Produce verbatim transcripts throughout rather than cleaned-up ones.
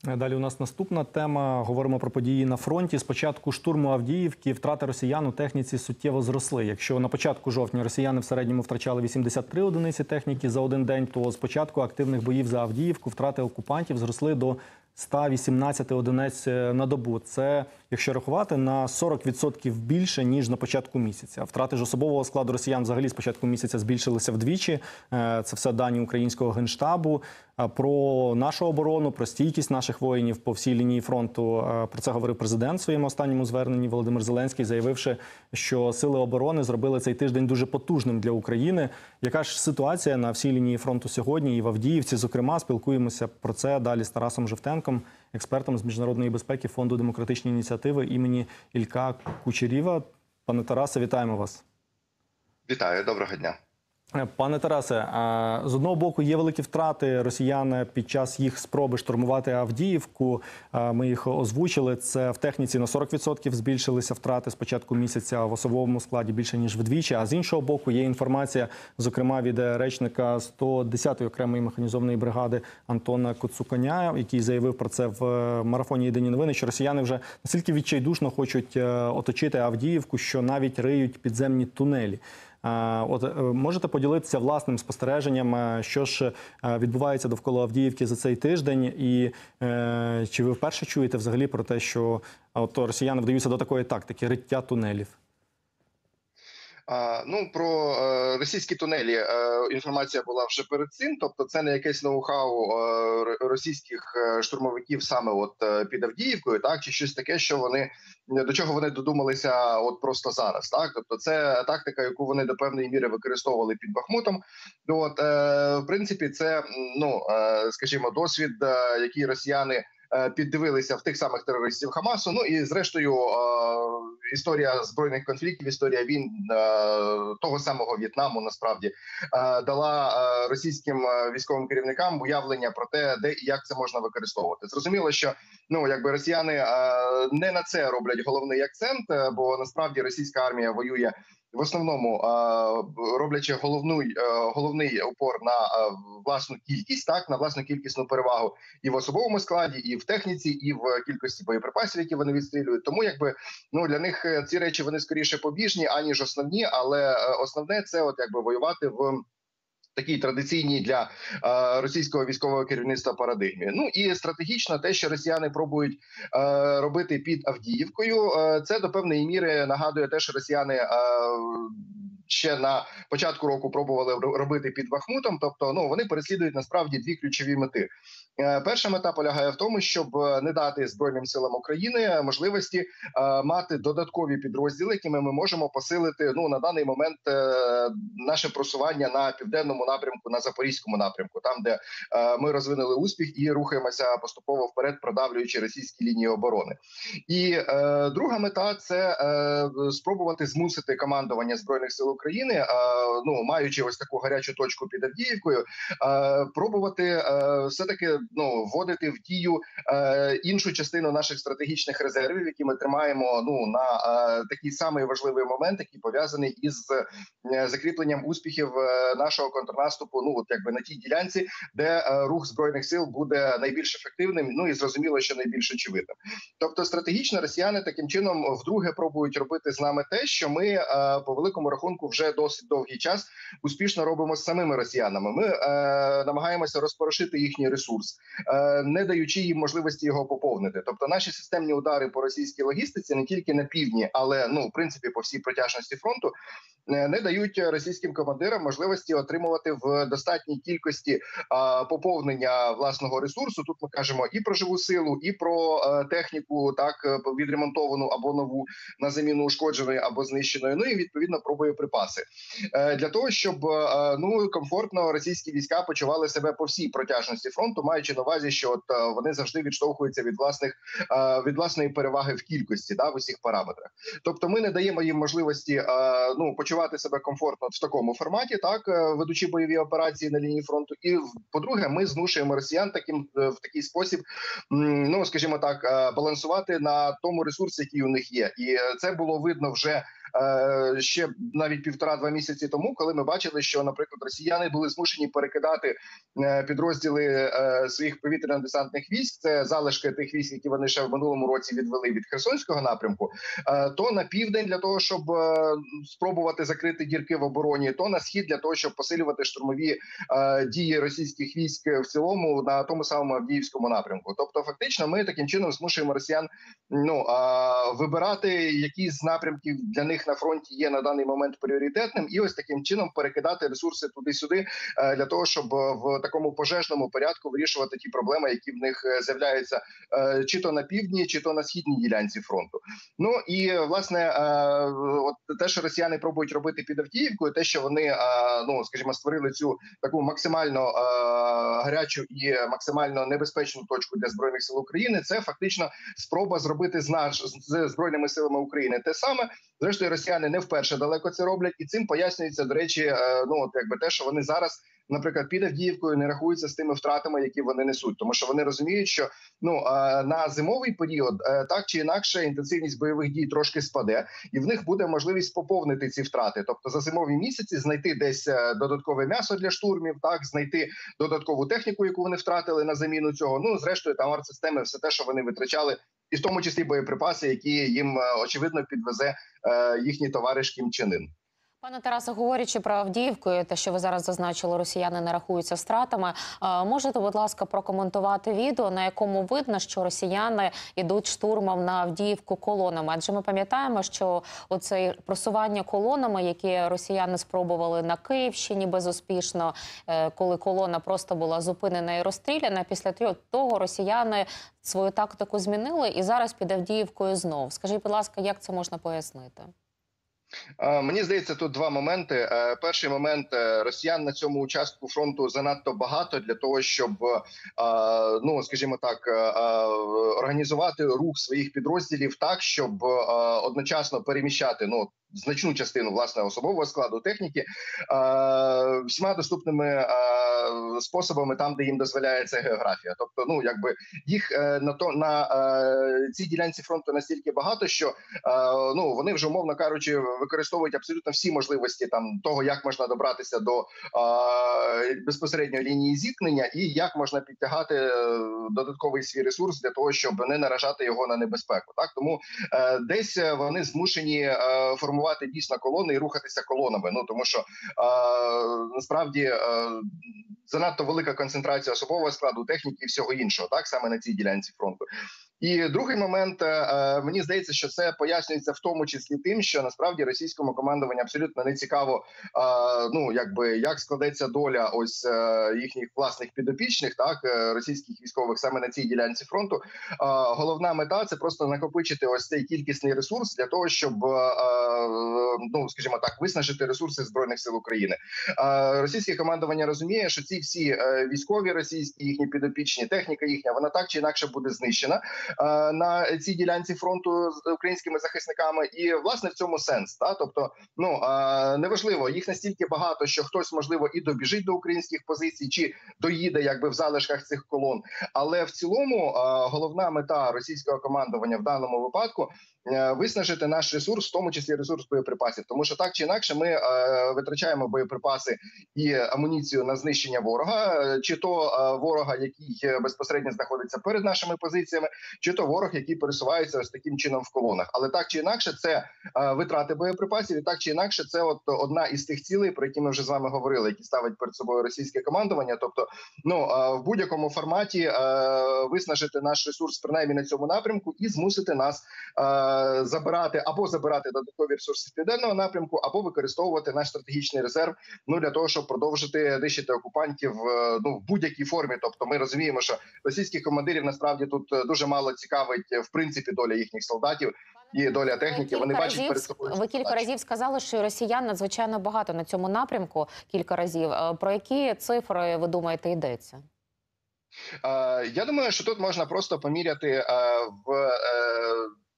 Далі у нас наступна тема. Говоримо про події на фронті. З початку штурму Авдіївки втрати росіян у техніці суттєво зросли. Якщо на початку жовтня росіяни в середньому втрачали вісімдесят три одиниці техніки за один день, то з початку активних боїв за Авдіївку втрати окупантів зросли до ста вісімнадцяти одиниць на добу. Це, якщо рахувати, на сорок відсотків більше, ніж на початку місяця. Втрати ж особового складу росіян взагалі з початку місяця збільшилися вдвічі. Це все дані українського Генштабу. Про нашу оборону, про стійкість наших воїнів по всій лінії фронту. Про це говорив президент в своєму останньому зверненні Володимир Зеленський, заявивши, що сили оборони зробили цей тиждень дуже потужним для України. Яка ж ситуація на всій лінії фронту сьогодні і в Авдіївці, зокрема, спілкуємося про це далі з Тарасом Жовтенком, експертом з міжнародної безпеки Фонду демократичні ініціативи імені Ілька Кучерєва. Пане Тарасе, вітаємо вас. Вітаю, доброго дня. Пане Тарасе, з одного боку є великі втрати росіян під час їх спроби штурмувати Авдіївку. Ми їх озвучили. Це в техніці на сорок відсотків збільшилися втрати з початку місяця, в особовому складі більше ніж вдвічі. А з іншого боку є інформація, зокрема від речника сто десятої окремої механізованої бригади Антона Коцуконя, який заявив про це в марафоні «Єдині новини», що росіяни вже настільки відчайдушно хочуть оточити Авдіївку, що навіть риють підземні тунелі. От можете поділитися власним спостереженням, що ж відбувається довкола Авдіївки за цей тиждень, і е, чи ви вперше чуєте взагалі про те, що от росіяни вдаються до такої тактики риття тунелів? А, ну, про е, російські тунелі е, інформація була вже перед цим, тобто це не якесь ноу-хау е, російських штурмовиків саме от е, під Авдіївкою, так, чи щось таке, що вони, до чого вони додумалися от просто зараз, так, тобто це тактика, яку вони до певної міри використовували під Бахмутом. От, е, в принципі, це, ну, е, скажімо, досвід, е, який росіяни піддивилися в тих самих терористів Хамасу. Ну і зрештою історія збройних конфліктів, історія війн того самого В'єтнаму насправді дала російським військовим керівникам уявлення про те, де і як це можна використовувати. Зрозуміло, що ну якби росіяни не на це роблять головний акцент, бо насправді російська армія воює в основному роблячи головний, головний опор на власну кількість, так, на власну кількісну перевагу і в особовому складі, і в техніці, і в кількості боєприпасів, які вони відстрілюють. Тому якби ну для них ці речі вони скоріше побіжні, аніж основні, але основне це от якби воювати в такій традиційній для е, російського військового керівництва парадигмі. Ну і стратегічно те, що росіяни пробують е, робити під Авдіївкою, е, це до певної міри нагадує те, що росіяни е, ще на початку року пробували робити під Бахмутом. Тобто, ну вони переслідують насправді дві ключові мети. Перша мета полягає в тому, щоб не дати Збройним силам України можливості е, мати додаткові підрозділи, якими ми можемо посилити ну на даний момент е, наше просування на південному напрямку, на Запорізькому напрямку, там де е, ми розвинули успіх і рухаємося поступово вперед, продавлюючи російські лінії оборони. І е, друга мета це е, спробувати змусити командування Збройних сил України, е, ну маючи ось таку гарячу точку під Авдіївкою, е, пробувати е, все таки ну вводити в дію е, іншу частину наших стратегічних резервів, які ми тримаємо ну на е, такий самий важливий момент, який пов'язаний із е, закріпленням успіхів е, нашого контрнаступу. Ну от якби на тій ділянці, де е, рух збройних сил буде найбільш ефективним. Ну і зрозуміло, що найбільш очевидним. Тобто, стратегічно росіяни таким чином вдруге пробують робити з нами те, що ми е, по великому рахунку вже досить довгий час успішно робимо з самими росіянами. Ми е, намагаємося розпорошити їхній ресурс, не даючи їм можливості його поповнити. Тобто наші системні удари по російській логістиці не тільки на півдні, але ну в принципі по всій протяжності фронту не дають російським командирам можливості отримувати в достатній кількості а, поповнення власного ресурсу. Тут ми кажемо і про живу силу, і про а, техніку, так відремонтовану або нову на заміну ушкодженої або знищеної. Ну і відповідно про боєприпаси е, для того, щоб а, ну комфортно російські війська почували себе по всій протяжності фронту, маючи на увазі, що от а, вони завжди відштовхуються від власних а, від власної переваги в кількості, да, в усіх параметрах. Тобто, ми не даємо їм можливості а, ну почувати почувати себе комфортно в такому форматі, так ведучи бойові операції на лінії фронту. І по-друге, ми змушуємо росіян таким в такий спосіб, ну скажімо так, балансувати на тому ресурсі, який у них є. І це було видно вже е, ще навіть півтора-два місяці тому, коли ми бачили, що, наприклад, росіяни були змушені перекидати е, підрозділи е, своїх повітряно-десантних військ, це залишки тих військ, які вони ще в минулому році відвели від Херсонського напрямку, е, то на південь для того, щоб е, спробувати закрити дірки в обороні, то на схід для того, щоб посилювати штурмові е, дії російських військ в цілому на тому самому Авдіївському напрямку. Тобто, фактично, ми таким чином змушуємо росіян ну е, вибирати, які з напрямків для них на фронті є на даний момент пріоритетним, і ось таким чином перекидати ресурси туди-сюди е, для того, щоб в такому пожежному порядку вирішувати ті проблеми, які в них з'являються е, чи то на півдні, чи то на східній ділянці фронту. Ну і власне, е, от те, що росіяни пробують робити під Авдіївкою, те, що вони, е, ну скажімо, створили цю таку максимально е, гарячу і максимально небезпечну точку для збройних сил України, це фактично спроба зробити з наш з збройними силами України те саме. Зрештою, росіяни не вперше далеко це роблять, і цим пояснюється, до речі, е, ну от якби те, що вони зараз, наприклад, під Авдіївкою не рахуються з тими втратами, які вони несуть, тому що вони розуміють, що ну на зимовий період так чи інакше інтенсивність бойових дій трошки спаде, і в них буде можливість поповнити ці втрати. Тобто за зимові місяці знайти десь додаткове м'ясо для штурмів, так знайти додаткову техніку, яку вони втратили на заміну цього. Ну зрештою, там артсистеми, все те, що вони витрачали, і в тому числі боєприпаси, які їм очевидно підвезе їхній товариш Кім Чен Ін. Пане Тарасе, говорячи про Авдіївку, те, що ви зараз зазначили, росіяни не рахуються втратами, можете, будь ласка, прокоментувати відео, на якому видно, що росіяни йдуть штурмом на Авдіївку колонами? Адже ми пам'ятаємо, що оце просування колонами, які росіяни спробували на Київщині безуспішно, коли колона просто була зупинена і розстріляна, після того росіяни свою тактику змінили і зараз під Авдіївкою знов. Скажіть, будь ласка, як це можна пояснити? Мені здається, тут два моменти. Перший момент – росіян на цьому участку фронту занадто багато для того, щоб, ну, скажімо так, організувати рух своїх підрозділів так, щоб одночасно переміщати, ну, значну частину власне особового складу техніки е, всіма доступними е, способами там, де їм дозволяється географія. Тобто, ну якби їх е, на то на е, цій ділянці фронту настільки багато, що е, ну вони вже, умовно кажучи, використовують абсолютно всі можливості там того, як можна добратися до е, безпосередньої лінії зіткнення, і як можна підтягати додатковий свій ресурс для того, щоб не наражати його на небезпеку. Так тому е, десь вони змушені е, формувати дійсно колони і рухатися колонами. Ну тому що е, насправді е, занадто велика концентрація особового складу, техніки і всього іншого, так саме на цій ділянці фронту. І другий момент, е, мені здається, що це пояснюється в тому числі тим, що насправді російському командуванню абсолютно не цікаво, е, ну якби як складеться доля ось е, їхніх власних підопічних, так е, російських військових саме на цій ділянці фронту. Е, головна мета – це просто накопичити ось цей кількісний ресурс для того, щоб е, ну скажімо так, виснажити ресурси Збройних сил України. Е, російське командування розуміє, що ці всі е, військові російські, їхні підопічні, техніка їхня, вона так чи інакше буде знищена на цій ділянці фронту з українськими захисниками, і власне в цьому сенс. Та тобто, ну неважливо, їх настільки багато, що хтось можливо і добіжить до українських позицій, чи доїде якби в залишках цих колон. Але в цілому головна мета російського командування в даному випадку виснажити наш ресурс, в тому числі ресурс боєприпасів, тому що так чи інакше ми е, витрачаємо боєприпаси і амуніцію на знищення ворога, чи то е, ворога, який безпосередньо знаходиться перед нашими позиціями, чи то ворог, який пересувається ось таким чином в колонах. Але так чи інакше, це е, витрати боєприпасів, і так чи інакше, це от одна із тих цілей, про які ми вже з вами говорили, які ставить перед собою російське командування. Тобто, ну е, в будь-якому форматі е, виснажити наш ресурс принаймні на цьому напрямку і змусити нас е, забирати або забирати додаткові ресурси з південного напрямку, або використовувати наш стратегічний резерв, ну для того, щоб продовжити нищити окупантів, ну в будь-якій формі. Тобто, ми розуміємо, що російських командирів насправді тут дуже мало цікавить в принципі доля їхніх солдатів і доля техніки. Вони бачать разів, перед собою. Ви кілька разів сказали, що росіян надзвичайно багато на цьому напрямку. Кілька разів. Про які цифри, ви думаєте, йдеться? Я думаю, що тут можна просто поміряти в в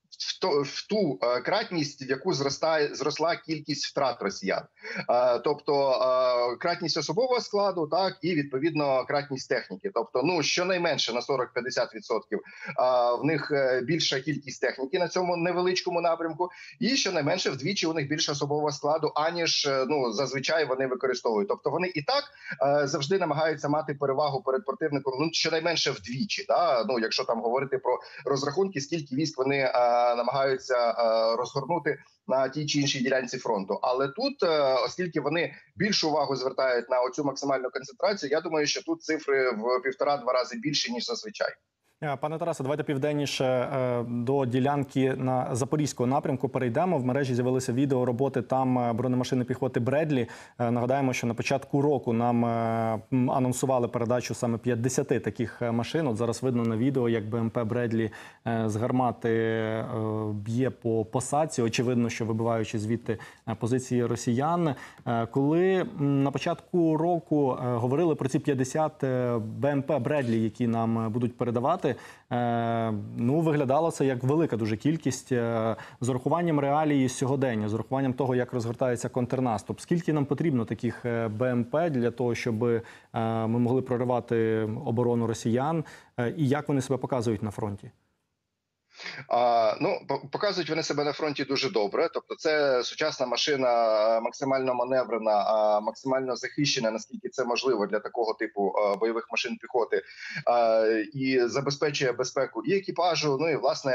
то в ту е, кратність, в яку зростає зросла кількість втрат росіян, е, тобто е, кратність особового складу, так і відповідно кратність техніки. Тобто, ну щонайменше на сорок-п'ятдесят відсотків в них більша кількість техніки на цьому невеличкому напрямку, і щонайменше вдвічі у них більше особового складу, аніж ну зазвичай вони використовують. Тобто вони і так е, завжди намагаються мати перевагу перед противником, ну щонайменше вдвічі. Да? Ну, якщо там говорити про розрахунки, скільки військ вони е, намагаються е, розгорнути на тій чи іншій ділянці фронту. Але тут, е, оскільки вони більшу увагу звертають на оцю максимальну концентрацію, я думаю, що тут цифри в півтора-два рази більше, ніж зазвичай. Пане Тарасе, давайте південніше до ділянки на Запорізького напрямку перейдемо. В мережі з'явилися відео роботи там бронемашини піхоти «Бредлі». Нагадаємо, що на початку року нам анонсували передачу саме п'ятдесят таких машин. От зараз видно на відео, як БМП «Бредлі» з гармати б'є по посадці. Очевидно, що вибиваючи звідти позиції росіян. Коли на початку року говорили про ці п'ятдесят БМП «Бредлі», які нам будуть передавати, ну, виглядало це як велика дуже кількість з урахуванням реалії сьогодення, з урахуванням того, як розгортається контрнаступ. Скільки нам потрібно таких БМП для того, щоб ми могли проривати оборону росіян, і як вони себе показують на фронті? А, ну, показують вони себе на фронті дуже добре. Тобто, це сучасна машина, максимально маневрена, максимально захищена, наскільки це можливо для такого типу бойових машин піхоти, і забезпечує безпеку і екіпажу, ну і власне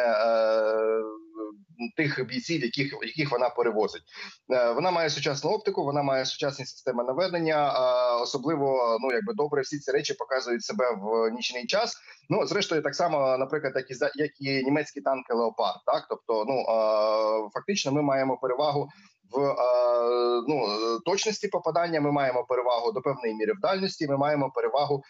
тих бійців, яких яких вона перевозить. Вона має сучасну оптику, вона має сучасні системи наведення. Особливо, ну якби добре, всі ці речі показують себе в нічний час. Ну, зрештою, так само, наприклад, як і як і німецькі танки «Леопард». Так, тобто, ну фактично, ми маємо перевагу в ну точності попадання. Ми маємо перевагу до певної міри в дальності. Ми маємо перевагу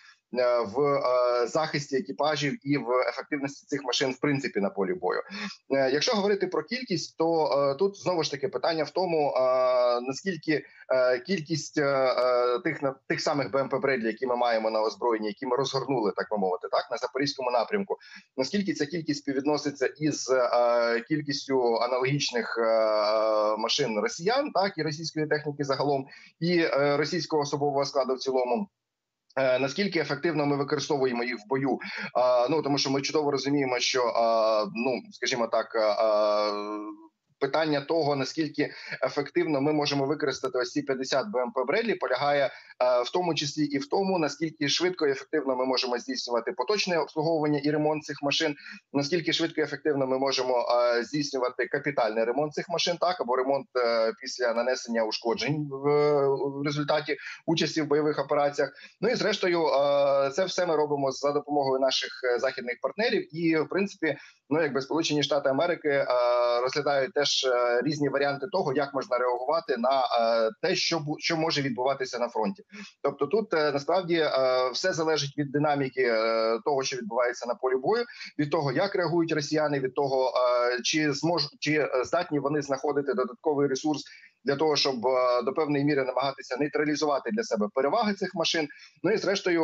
в захисті екіпажів і в ефективності цих машин в принципі на полі бою. Якщо говорити про кількість, то тут знову ж таки питання в тому, наскільки кількість тих тих самих БМП «Бредлі», які ми маємо на озброєнні, які ми розгорнули, так би мовити, так на Запорізькому напрямку, наскільки ця кількість співвідноситься із кількістю аналогічних машин росіян, так і російської техніки загалом, і російського особового складу в цілому. Наскільки ефективно ми використовуємо їх в бою? А, ну тому що ми чудово розуміємо, що а, ну скажімо так. А, Питання того, наскільки ефективно ми можемо використати ось ці п'ятдесят БМП «Бредлі», полягає е, в тому числі і в тому, наскільки швидко і ефективно ми можемо здійснювати поточне обслуговування і ремонт цих машин, наскільки швидко і ефективно ми можемо е, здійснювати капітальний ремонт цих машин, так, або ремонт е, після нанесення ушкоджень в, в результаті участі в бойових операціях. Ну і зрештою, е, це все ми робимо за допомогою наших західних партнерів. І, в принципі, ну якби Сполучені Штати Америки е, розглядають теж різні варіанти того, як можна реагувати на те, що що може відбуватися на фронті. Тобто тут насправді все залежить від динаміки того, що відбувається на полі бою, від того, як реагують росіяни, від того, чи зможуть, чи здатні вони знаходити додатковий ресурс для того, щоб до певної міри намагатися нейтралізувати для себе переваги цих машин. Ну і зрештою,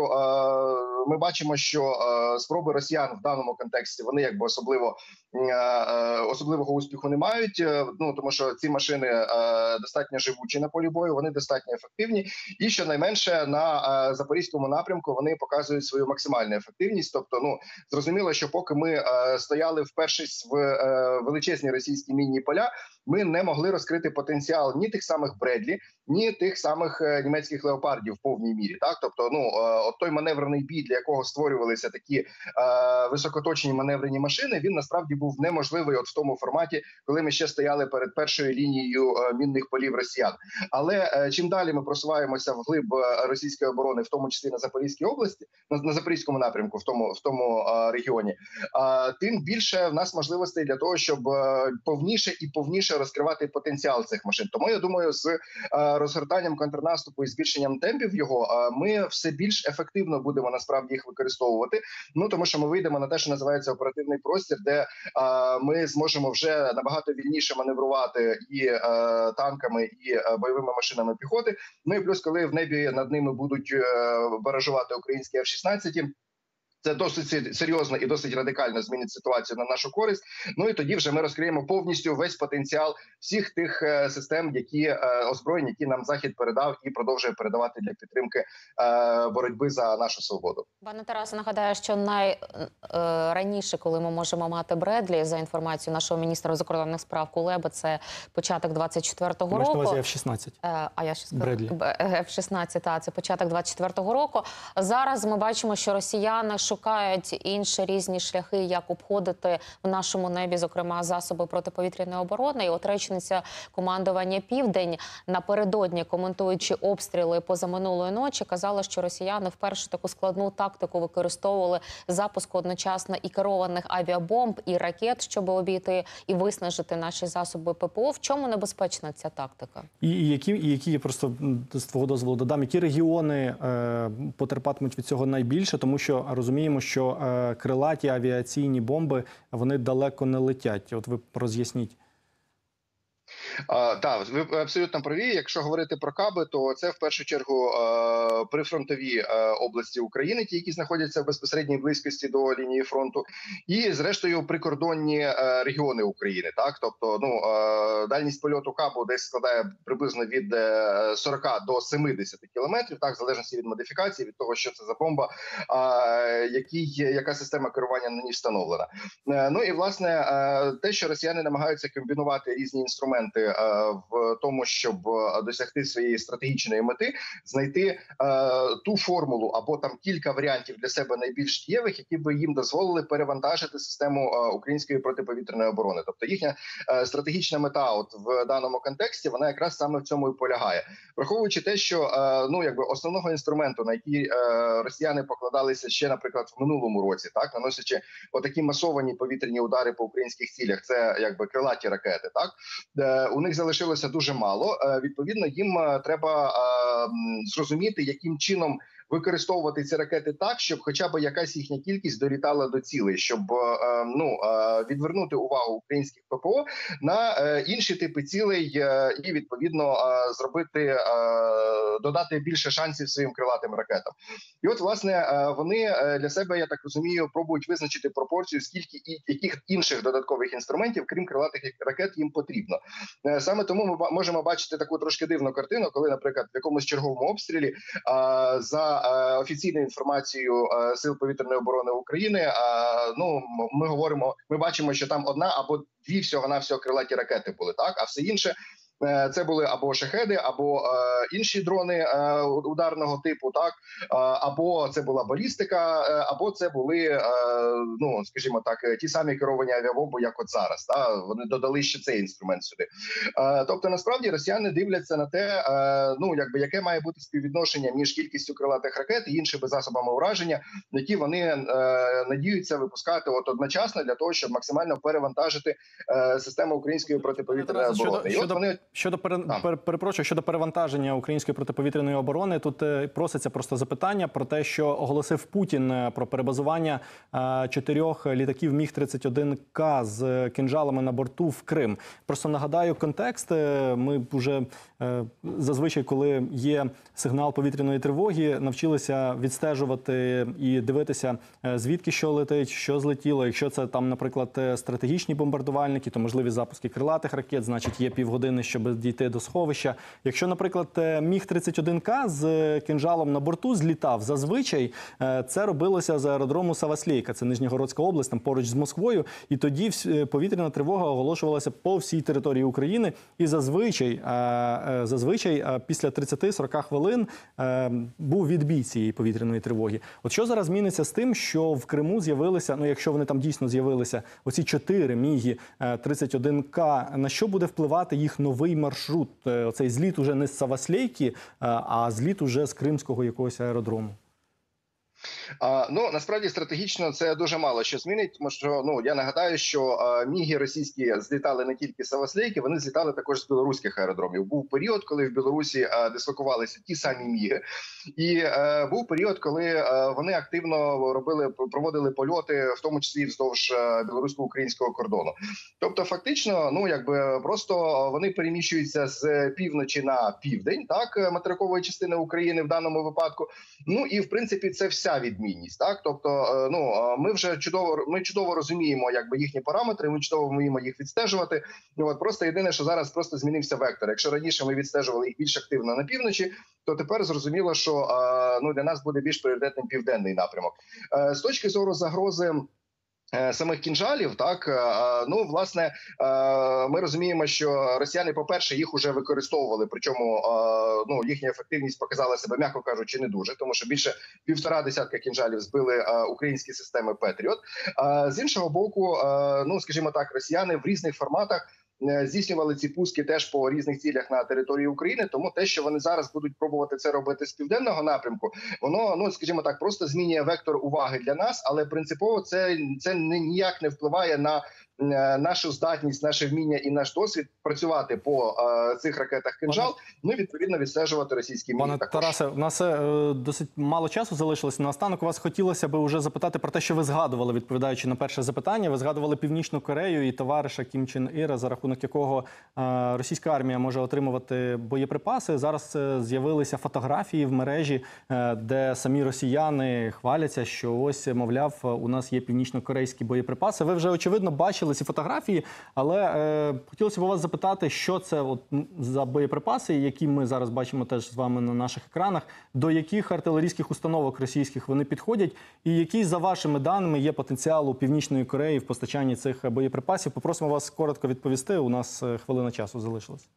ми бачимо, що спроби росіян в даному контексті, вони якби особливо особливого успіху не мають. Ну тому що ці машини достатньо живучі на полі бою, вони достатньо ефективні, і щонайменше на Запорізькому напрямку вони показують свою максимальну ефективність. Тобто, ну зрозуміло, що поки ми стояли впершись в величезні російські мінні поля, ми не могли розкрити потенціал ні тих самих «Бредлі», ні тих самих німецьких «Леопардів» в повній мірі. Так, тобто, ну от той маневрений бій, для якого створювалися такі е, високоточні маневрені машини, він насправді був неможливий от в тому форматі, коли ми ще стояли перед першою лінією е, мінних полів росіян. Але е, чим далі ми просуваємося вглиб російської оборони, в тому числі на Запорізькій області, на, на Запорізькому напрямку, в тому в тому е, регіоні, е, тим більше в нас можливостей для того, щоб е, повніше і повніше розкривати потенціал цих машин. Тому я думаю, з е, розгортанням контрнаступу і збільшенням темпів його, ми все більш ефективно будемо насправді їх використовувати. Ну тому що ми вийдемо на те, що називається оперативний простір, де ми зможемо вже набагато вільніше маневрувати і танками, і бойовими машинами піхоти. Ну і плюс, коли в небі над ними будуть баражувати українські еф шістнадцять, Це досить серйозно і досить радикально змінить ситуацію на нашу користь. Ну і тоді вже ми розкриємо повністю весь потенціал всіх тих е, систем, які е, озброєнь, які нам Захід передав і продовжує передавати для підтримки е, боротьби за нашу свободу. Пане Тарасе, нагадаю, що найраніше, коли ми можемо мати Бредлі, за інформацією нашого міністра закордонних справ Кулеби, це початок двадцять четвертого року. Можна еф шістнадцять. Е, а я ще сказала, Бредлі. еф шістнадцять, та, це початок двадцять четвертого року. Зараз ми бачимо, що росіяни шукають інші різні шляхи, як обходити в нашому небі, зокрема, засоби протиповітряної оборони. І от речниця командування «Південь» напередодні, коментуючи обстріли позаминулої ночі, казала, що росіяни вперше таку складну тактику використовували запуску одночасно і керованих авіабомб, і ракет, щоб обійти і виснажити наші засоби ППО. В чому небезпечна ця тактика? І, і які, і які просто з твого дозволу додам, які регіони е, потерпатимуть від цього найбільше, тому що розуміємо, що е, крилаті авіаційні бомби, вони далеко не летять. От ви роз'ясніть. Uh, так, ви абсолютно праві. Якщо говорити про каби, то це в першу чергу uh, прифронтові uh, області України, ті, які знаходяться в безпосередній близькості до лінії фронту, і зрештою прикордонні uh, регіони України. Так, тобто, ну uh, дальність польоту кабу десь складає приблизно від uh, сорока до семидесяти кілометрів, так, в залежності від модифікації, від того, що це за бомба, uh, який, яка система керування на ній встановлена. Uh, ну і власне uh, те, що росіяни намагаються комбінувати різні інструменти в тому, щоб досягти своєї стратегічної мети, знайти е, ту формулу або там кілька варіантів для себе найбільш дієвих, які би їм дозволили перевантажити систему е, української протиповітряної оборони. Тобто їхня е, стратегічна мета, от в даному контексті, вона якраз саме в цьому і полягає, враховуючи те, що е, ну якби основного інструменту, на який е, росіяни покладалися ще, наприклад, в минулому році, так, наносячи отакі масовані повітряні удари по українських цілях, це якби крилаті ракети, так. У них залишилося дуже мало. Відповідно, їм треба зрозуміти, яким чином використовувати ці ракети так, щоб хоча б якась їхня кількість долітала до цілей, щоб ну відвернути увагу українських ППО на інші типи цілей і відповідно зробити, додати більше шансів своїм крилатим ракетам. І от власне вони для себе, я так розумію, пробують визначити пропорцію, скільки і яких інших додаткових інструментів, крім крилатих ракет, їм потрібно. Саме тому ми можемо бачити таку трошки дивну картину, коли, наприклад, в якомусь черговому обстрілі за офіційною інформацією Сил повітряної оборони України, ну ми говоримо, ми бачимо, що там одна або дві всього-навсього крилаті ракети були, так, а все інше це були або шахеди, або е, інші дрони е, ударного типу, так, е, або це була балістика, е, або це були, е, ну скажімо так, ті самі керовані авіабомби, як от зараз. Та вони додали ще цей інструмент сюди. Е, тобто, насправді, росіяни дивляться на те, е, ну якби яке має бути співвідношення між кількістю крилатих ракет і іншими засобами ураження, які вони е, надіються випускати от одночасно для того, щоб максимально перевантажити е, систему української протиповітряної оборони. І от вони Щодо пере... пер... перепрошую, щодо перевантаження української протиповітряної оборони, тут е, проситься просто запитання про те, що оголосив Путін про перебазування е, чотирьох літаків міг тридцять один К з кинжалами на борту в Крим. Просто нагадаю контекст. Е, ми вже е, зазвичай, коли є сигнал повітряної тривоги, навчилися відстежувати і дивитися, е, звідки що летить, що злетіло. Якщо це там, наприклад, стратегічні бомбардувальники, то можливі запуски крилатих ракет, значить є півгодини, щоб дійти до сховища. Якщо, наприклад, міг тридцять один К з кинжалом на борту злітав, зазвичай це робилося з аеродрому Саваслейка, це Нижньогородська область, там поруч з Москвою, і тоді повітряна тривога оголошувалася по всій території України, і зазвичай, зазвичай після тридцяти-сорока хвилин був відбій цієї повітряної тривоги. От що зараз зміниться з тим, що в Криму з'явилися, ну якщо вони там дійсно з'явилися, оці чотири міги тридцять один К, на що буде впливати їх новий маршрут? Оцей зліт уже не з Саваслейки, а зліт уже з кримського якогось аеродрому. А, ну, насправді, стратегічно це дуже мало що змінить, тому що, ну, я нагадаю, що а, міги російські злітали не тільки з Саваслейки, вони злітали також з білоруських аеродромів. Був період, коли в Білорусі а, дислокувалися ті самі міги, і а, був період, коли а, вони активно робили, проводили польоти, в тому числі вздовж білорусько-українського кордону. Тобто, фактично, ну, якби просто вони переміщуються з півночі на південь, так, материкової частини України в даному випадку. Ну, і, в принципі, це вся ця відмінність. Так, тобто, е, ну е, ми вже чудово ми чудово розуміємо, якби їхні параметри. Ми чудово вміємо їх відстежувати. Ну, от просто єдине, що зараз просто змінився вектор. Якщо раніше ми відстежували їх більш активно на півночі, то тепер зрозуміло, що е, ну для нас буде більш пріоритетним південний напрямок. Е, з точки зору загрози самих кінжалів, так, ну, власне, ми розуміємо, що росіяни, по-перше, їх уже використовували, причому, ну, їхня ефективність показала себе, м'яко кажучи, не дуже, тому що більше півтора десятка кінжалів збили українські системи Петріот. З іншого боку, ну, скажімо так, росіяни в різних форматах здійснювали ці пуски теж по різних цілях на території України, тому те, що вони зараз будуть пробувати це робити з південного напрямку, воно, ну, скажімо так, просто змінює вектор уваги для нас, але принципово це, це ніяк не впливає на нашу здатність, наше вміння і наш досвід працювати по е, цих ракетах «Кинжал», ну і відповідно відстежувати російські міни. Пане також. Тарасе, у нас е, досить мало часу залишилось. Наостанок у вас хотілося б уже запитати про те, що ви згадували, відповідаючи на перше запитання. Ви згадували Північну Корею і товариша Кім Чен Іра, за рахунок якого е, російська армія може отримувати боєприпаси. Зараз е, з'явилися фотографії в мережі, е, де самі росіяни хваляться, що ось, мовляв, у нас є північно-корейські боєприпаси. Ви вже, очевидно, бачили ці фотографії, але е, хотілося б у вас запитати, що це от за боєприпаси, які ми зараз бачимо теж з вами на наших екранах, до яких артилерійських установок російських вони підходять, і який, за вашими даними, є потенціал у Північної Кореї в постачанні цих боєприпасів. Попросимо вас коротко відповісти, у нас хвилина часу залишилась.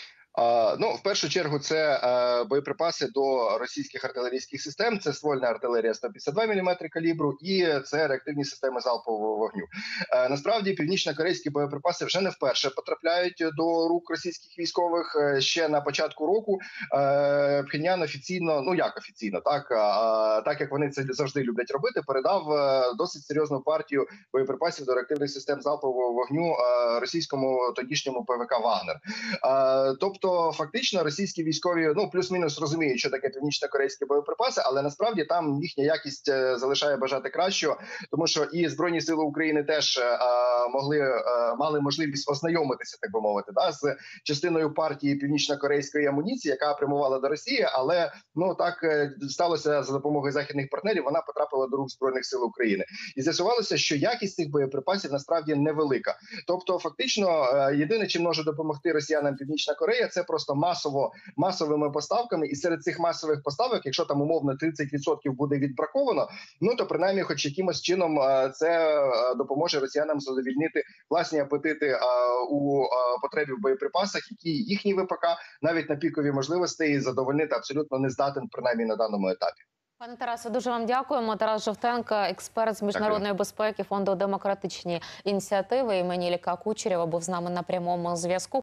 Ну, в першу чергу, це е, боєприпаси до російських артилерійських систем, це ствольна артилерія сто п'ятдесят два міліметри калібру і це реактивні системи залпового вогню. Е, насправді, північно-корейські боєприпаси вже не вперше потрапляють до рук російських військових. Е, ще на початку року е, Пхеньян офіційно, ну як офіційно, так, а, так як вони це завжди люблять робити, передав е, досить серйозну партію боєприпасів до реактивних систем залпового вогню е, російському тодішньому ПВК «Вагнер». Е, тобто, То фактично російські військові, ну, плюс-мінус розуміють, що таке північно-корейські боєприпаси, але насправді там їхня якість залишає бажати кращого, тому що і Збройні сили України теж а, могли а, мали можливість ознайомитися, так би мовити, да, з частиною партії північно-корейської амуніції, яка прямувала до Росії, але ну так сталося за допомогою західних партнерів. Вона потрапила до рук Збройних сил України, і з'ясувалося, що якість цих боєприпасів насправді невелика. Тобто, фактично, єдине, чим може допомогти росіянам Північна Корея, це просто масово масовими поставками, і серед цих масових поставок, якщо там умовно тридцять відсотків буде відбраковано, ну то принаймні, хоч якимось чином це допоможе росіянам задовільнити власні апетити у потребі в боєприпасах, які їхні ВПК навіть на пікові можливості задовольнити абсолютно не здатен, принаймні на даному етапі. Пане Тарасе, дуже вам дякуємо. Тарас Жовтенко, експерт з міжнародної Дякую. безпеки Фонду демократичні ініціативи імені Ілля Кучерєва, був з нами на прямому зв'язку.